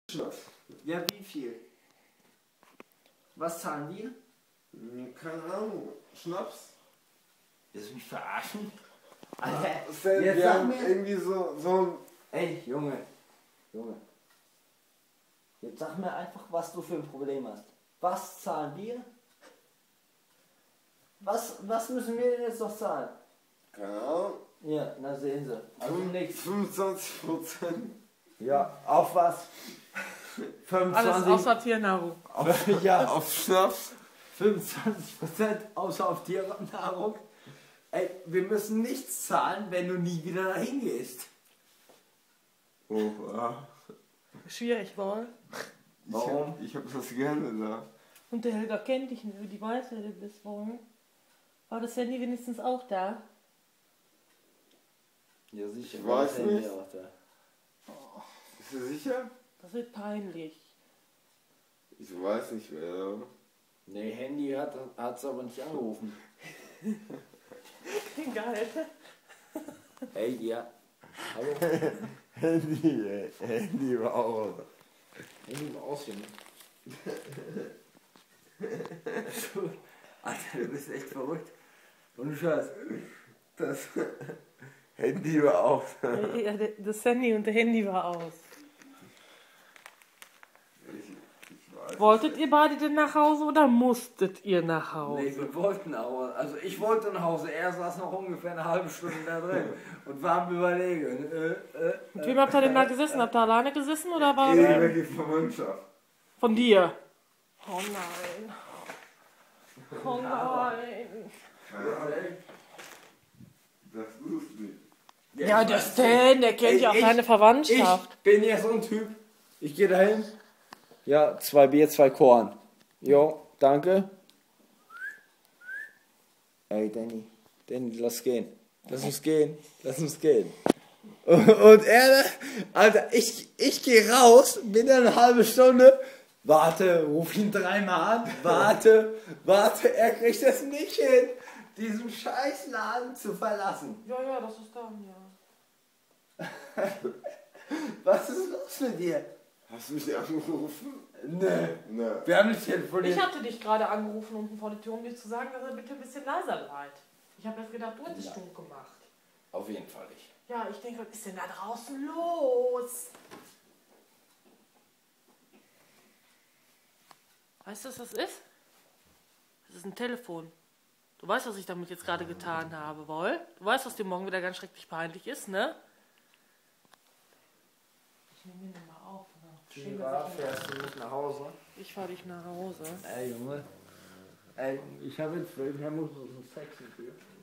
Schnaps. Ja, wie viel? Was zahlen wir? Keine Ahnung. Schnaps? Willst du mich verarschen? Alter, Wir jetzt sag haben mir... irgendwie so ein... Ey, Junge. Jetzt sag mir einfach, was du für ein Problem hast. Was zahlen wir? Was müssen wir denn jetzt noch zahlen? Keine Ahnung. Ja, na sehen Sie. Also nichts. 25%. Ja, auf was? 25. Alles außer Tiernahrung. Ja, Auf Schnaps? 25% außer auf Tiernahrung. Ey, wir müssen nichts zahlen, wenn du nie wieder dahin gehst. Oh, ja. Schwierig, wohl. Warum? Ich hab das gerne da. Und der Helga kennt dich nicht, die weiß, wer du bist, warum? War das Handy wenigstens auch da? Ja, sicher. Ich weiß das Handy nicht. auch da. Bist du sicher? Das wird peinlich. Ich weiß nicht wer. Nee, Handy hat's aber nicht angerufen. Geil. Hey, ja. Hallo? Handy war auch. Handy mal ausgehen. Alter, du bist echt verrückt. Und Scheiß. Das Handy war auch. Ja, das Handy und der Handy war aus. Ich weiß Wolltet ihr beide denn nach Hause oder musstet ihr nach Hause? Nee, wir wollten auch. Also ich wollte nach Hause. Er saß noch ungefähr eine halbe Stunde da drin. Und war am Überlegen. Mit wem habt ihr denn da gesessen? Habt ihr alleine gesessen oder war das irgendwelche Verwandtschaft. von dir? Oh nein. Oh nein. Das wusste ich. Ja, der Stan, der kennt ja auch deine Verwandtschaft. Ich bin ja so ein Typ. Ich gehe dahin. Ja, 2 Bier, 2 Korn. Jo, danke. Ey, Danny, lass gehen. Lass uns gehen. Und er, Alter, ich gehe raus, bin dann eine halbe Stunde, warte, ruf ihn 3-mal an, warte, er kriegt es nicht hin, diesen Scheißladen zu verlassen. Ja, das ist dann, ja. Was ist los mit dir? Hast du mich angerufen? Nee. Ne. Wir haben nicht telefoniert. Ich hatte dich gerade angerufen unten vor die Tür, um dir zu sagen, dass er bitte ein bisschen leiser bleibt. Ich habe jetzt gedacht, du hättest stunk gemacht. Auf jeden Fall nicht. Ja, ich denke, was ist denn da draußen los? Weißt du, was das ist? Das ist ein Telefon. Du weißt, was ich damit jetzt gerade getan habe, wohl? Du weißt, was dir morgen wieder ganz schrecklich peinlich ist, ne? Ich nehme ihn mal auf. Fährst du nicht nach Hause? Ich fahre dich nach Hause. Ey, Junge. Ey, ich habe jetzt wirklich, Herr Mutter, so einen Sex mit dir.